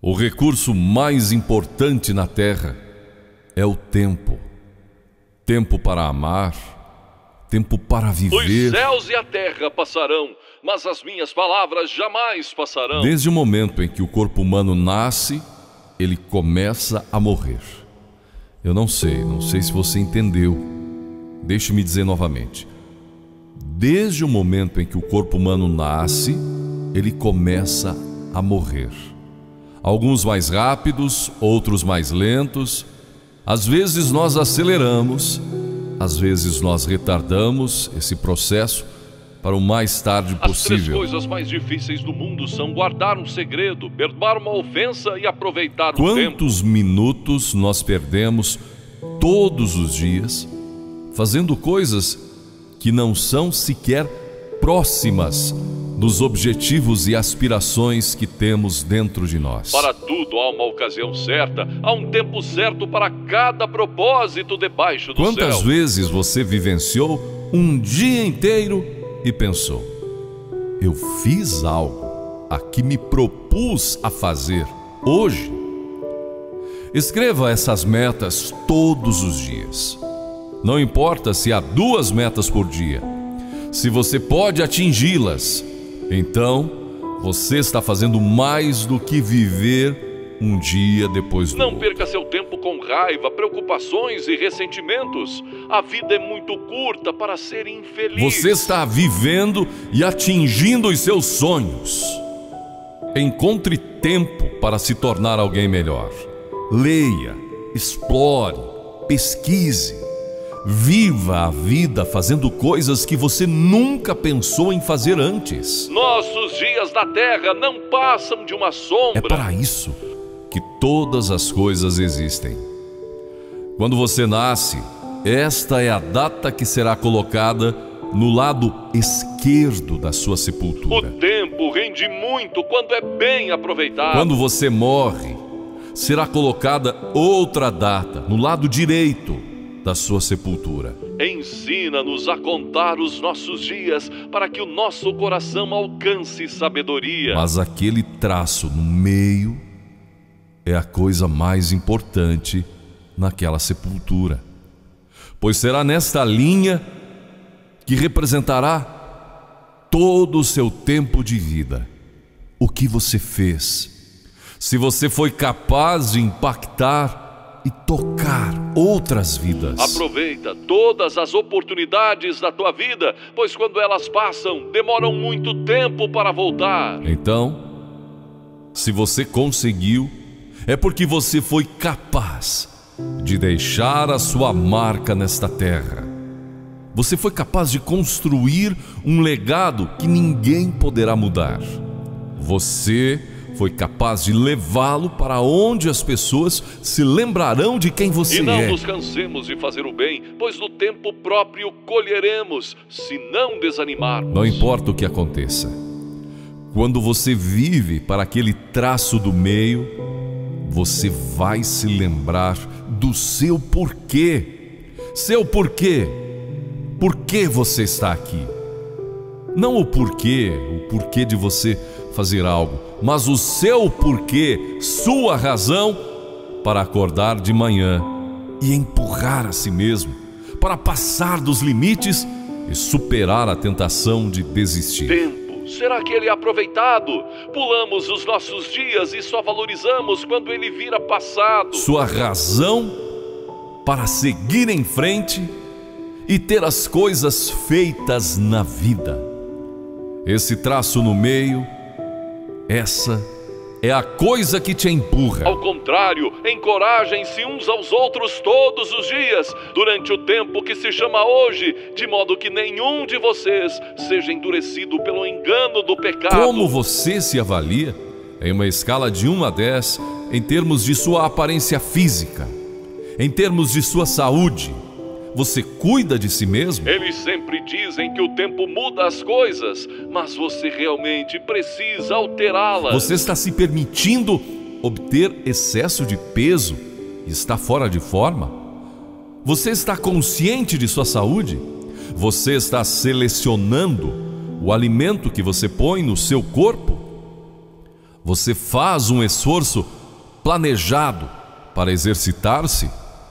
O recurso mais importante na Terra é o tempo. Tempo para amar, tempo para viver. Os céus e a terra passarão, mas as minhas palavras jamais passarão. Desde o momento em que o corpo humano nasce, ele começa a morrer. Eu não sei se você entendeu. Deixe-me dizer novamente. Desde o momento em que o corpo humano nasce, ele começa a morrer. Alguns mais rápidos, outros mais lentos. Às vezes nós aceleramos, às vezes nós retardamos esse processo para o mais tarde possível. As 3 coisas mais difíceis do mundo são guardar um segredo, perdoar uma ofensa e aproveitar o tempo. Quantos minutos nós perdemos todos os dias fazendo coisas que não são sequer próximas dos objetivos e aspirações que temos dentro de nós? Para tudo há uma ocasião certa, há um tempo certo para cada propósito debaixo do céu. Quantas vezes você vivenciou um dia inteiro e pensou: eu fiz algo a que me propus a fazer hoje? Escreva essas metas todos os dias. Não importa se há 2 metas por dia. Se você pode atingi-las, então você está fazendo mais do que viver um dia depois do outro. Não perca seu tempo com raiva, preocupações e ressentimentos. A vida é muito curta para ser infeliz. Você está vivendo e atingindo os seus sonhos. Encontre tempo para se tornar alguém melhor. Leia, explore, pesquise. Viva a vida fazendo coisas que você nunca pensou em fazer antes. Nossos dias na Terra não passam de uma sombra. É para isso que todas as coisas existem. Quando você nasce, esta é a data que será colocada no lado esquerdo da sua sepultura. O tempo rende muito quando é bem aproveitado. Quando você morre, será colocada outra data no lado direito da sua sepultura. Ensina-nos a contar os nossos dias para que o nosso coração alcance sabedoria. Mas aquele traço no meio é a coisa mais importante naquela sepultura, pois será nesta linha que representará todo o seu tempo de vida. O que você fez, se você foi capaz de impactar e tocar outras vidas. Aproveita todas as oportunidades da tua vida, pois quando elas passam, demoram muito tempo para voltar. Então, se você conseguiu, é porque você foi capaz de deixar a sua marca nesta terra. Você foi capaz de construir um legado que ninguém poderá mudar. Você foi capaz de levá-lo para onde as pessoas se lembrarão de quem você é. E não nos cansemos de fazer o bem, pois no tempo próprio colheremos, se não desanimarmos. Não importa o que aconteça. Quando você vive para aquele traço do meio, você vai se lembrar do seu porquê. Seu porquê. Por que você está aqui? Não o porquê de você fazer algo, mas o seu porquê, sua razão para acordar de manhã e empurrar a si mesmo, para passar dos limites e superar a tentação de desistir. Tempo, será que ele é aproveitado? Pulamos os nossos dias e só valorizamos quando ele vira passado. Sua razão para seguir em frente e ter as coisas feitas na vida. Esse traço no meio, essa é a coisa que te empurra. Ao contrário, encorajem-se uns aos outros todos os dias, durante o tempo que se chama hoje, de modo que nenhum de vocês seja endurecido pelo engano do pecado. Como você se avalia em uma escala de 1 a 10 em termos de sua aparência física, em termos de sua saúde? Você cuida de si mesmo? Eles sempre dizem que o tempo muda as coisas, mas você realmente precisa alterá-las. Você está se permitindo obter excesso de peso e está fora de forma? Você está consciente de sua saúde? Você está selecionando o alimento que você põe no seu corpo? Você faz um esforço planejado para exercitar-se,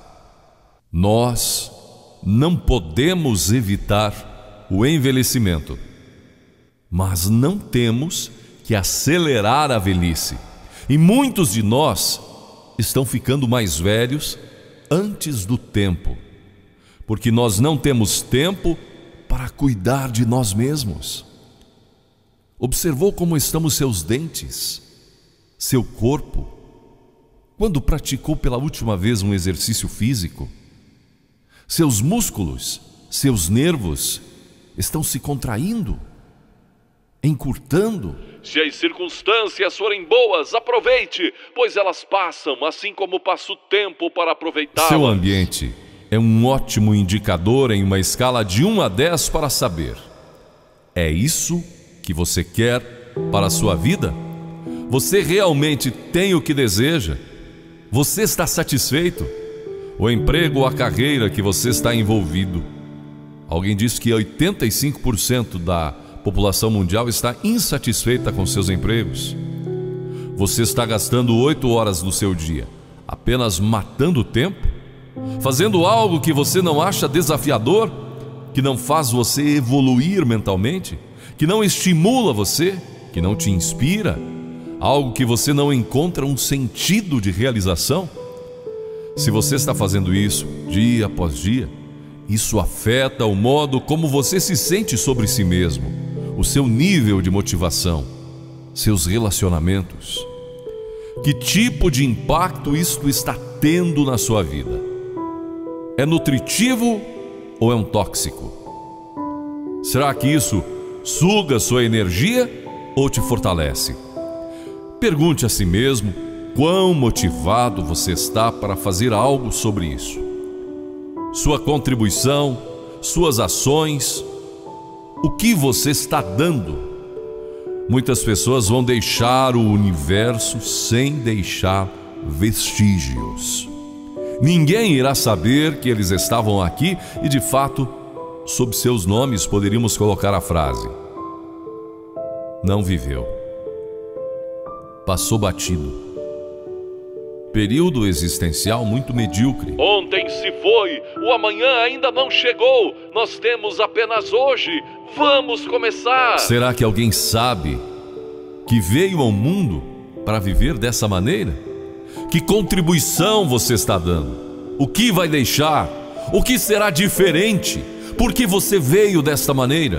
nós não podemos evitar o envelhecimento, mas não temos que acelerar a velhice. E muitos de nós estão ficando mais velhos antes do tempo, porque nós não temos tempo para cuidar de nós mesmos. Observou como estão os seus dentes, seu corpo, quando praticou pela última vez um exercício físico? Seus músculos, seus nervos estão se contraindo, encurtando. Se as circunstâncias forem boas, aproveite, pois elas passam, assim como passa o tempo para aproveitá-las. Seu ambiente é um ótimo indicador em uma escala de 1 a 10 para saber: é isso que você quer para a sua vida? Você realmente tem o que deseja? Você está satisfeito? O emprego ou a carreira que você está envolvido? Alguém disse que 85% da população mundial está insatisfeita com seus empregos. Você está gastando 8 horas do seu dia apenas matando o tempo? Fazendo algo que você não acha desafiador? Que não faz você evoluir mentalmente? Que não estimula você? Que não te inspira? Algo que você não encontra um sentido de realização? Se você está fazendo isso dia após dia, isso afeta o modo como você se sente sobre si mesmo, o seu nível de motivação, seus relacionamentos. Que tipo de impacto isto está tendo na sua vida? É nutritivo ou é um tóxico? Será que isso suga sua energia ou te fortalece? Pergunte a si mesmo quão motivado você está para fazer algo sobre isso. Sua contribuição, suas ações, o que você está dando? Muitas pessoas vão deixar o universo sem deixar vestígios. Ninguém irá saber que eles estavam aqui e, de fato, sob seus nomes poderíamos colocar a frase: não viveu. Passou batido. Período existencial muito medíocre. Ontem se foi, o amanhã ainda não chegou. Nós temos apenas hoje. Vamos começar. Será que alguém sabe que veio ao mundo para viver dessa maneira? Que contribuição você está dando? O que vai deixar? O que será diferente? Por que você veio desta maneira?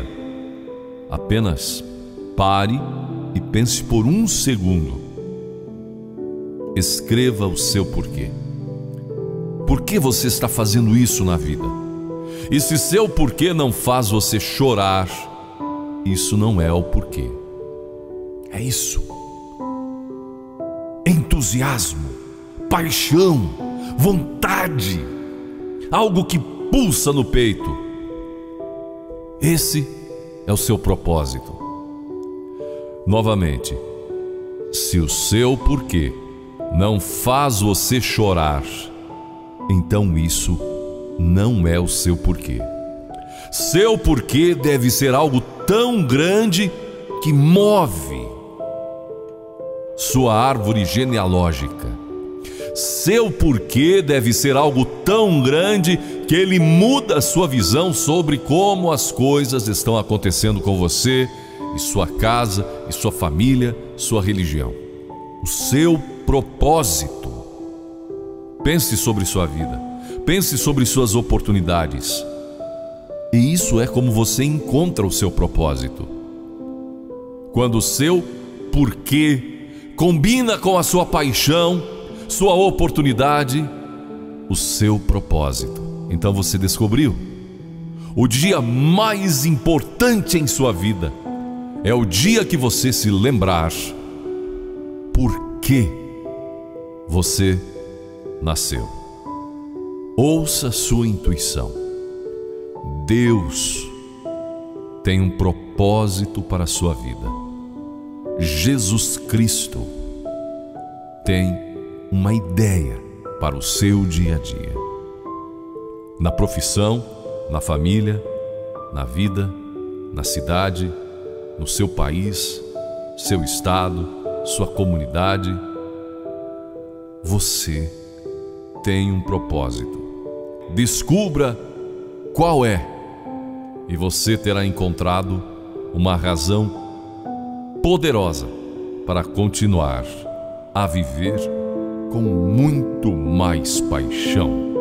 Apenas pare e pense por um segundo. Escreva o seu porquê. Por que você está fazendo isso na vida? E se seu porquê não faz você chorar, isso não é o porquê. É isso. Entusiasmo, paixão, vontade, algo que pulsa no peito. Esse é o seu propósito. Novamente, se o seu porquê não faz você chorar, então isso não é o seu porquê. Seu porquê deve ser algo tão grande que move sua árvore genealógica. Seu porquê deve ser algo tão grande que ele muda a sua visão sobre como as coisas estão acontecendo com você e sua casa e sua família, sua religião. O seu propósito. Pense sobre sua vida. Pense sobre suas oportunidades. E isso é como você encontra o seu propósito. Quando o seu porquê combina com a sua paixão, sua oportunidade, o seu propósito. Então você descobriu. O dia mais importante em sua vida é o dia que você se lembrar por que você nasceu. Ouça sua intuição. Deus tem um propósito para a sua vida. Jesus Cristo tem uma ideia para o seu dia a dia. Na profissão, na família, na vida, na cidade, no seu país, seu estado, sua comunidade. você tem um propósito. Descubra qual é, e você terá encontrado uma razão poderosa para continuar a viver com muito mais paixão.